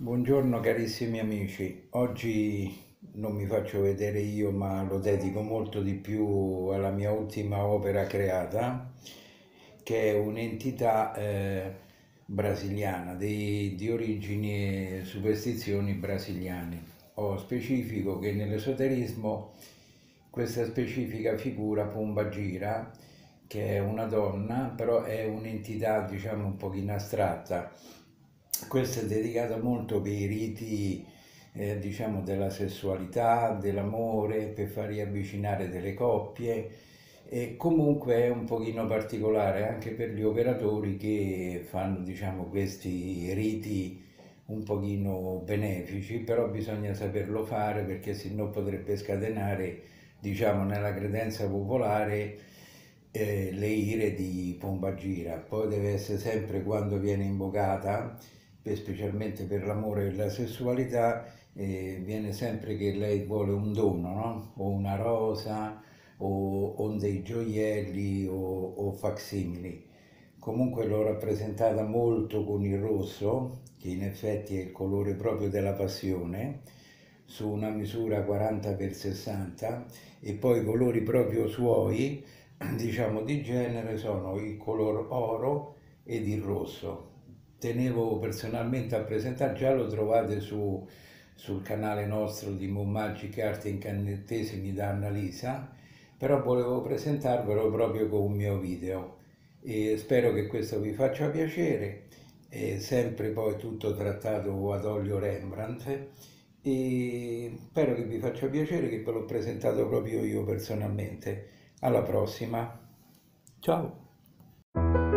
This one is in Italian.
Buongiorno carissimi amici, oggi non mi faccio vedere io ma lo dedico molto di più alla mia ultima opera creata, che è un'entità brasiliana, di origini e superstizioni brasiliane. Ho specifico che nell'esoterismo questa specifica figura Pombagira, che è una donna, però è un'entità diciamo un pochino astratta. Questa è dedicata molto per i riti, diciamo, della sessualità, dell'amore, per far riavvicinare delle coppie e comunque è un pochino particolare anche per gli operatori che fanno, diciamo, questi riti un pochino benefici, però bisogna saperlo fare perché sennò potrebbe scatenare, diciamo, nella credenza popolare le ire di Pombagira. Poi deve essere sempre quando viene invocata, specialmente per l'amore e la sessualità, viene sempre che lei vuole un dono, no? O una rosa o dei gioielli o facsimili. Comunque l'ho rappresentata molto con il rosso, che in effetti è il colore proprio della passione, su una misura 40x60 e poi i colori proprio suoi, diciamo di genere, sono il color oro ed il rosso. Tenevo personalmente a presentare, già lo trovate sul canale nostro di Moon Magic Art Incantesimi da Annalisa, però volevo presentarvelo proprio con un mio video e spero che questo vi faccia piacere. È sempre poi tutto trattato ad olio Rembrandt e spero che vi faccia piacere che ve l'ho presentato proprio io personalmente. Alla prossima, ciao!